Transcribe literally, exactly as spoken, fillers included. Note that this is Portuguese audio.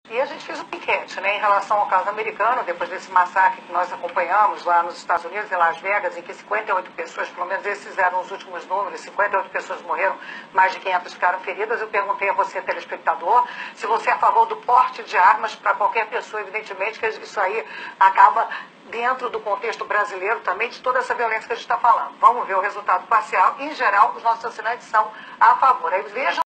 E a gente fez uma enquete, né, em relação ao caso americano, depois desse massacre que nós acompanhamos lá nos Estados Unidos, em Las Vegas, em que cinquenta e oito pessoas, pelo menos esses eram os últimos números, cinquenta e oito pessoas morreram, mais de quinhentas ficaram feridas. Eu perguntei a você, telespectador, se você é a favor do porte de armas para qualquer pessoa. Evidentemente que isso aí acaba dentro do contexto brasileiro também, de toda essa violência que a gente está falando. Vamos ver o resultado parcial. Em geral, os nossos assinantes são a favor. Aí vejam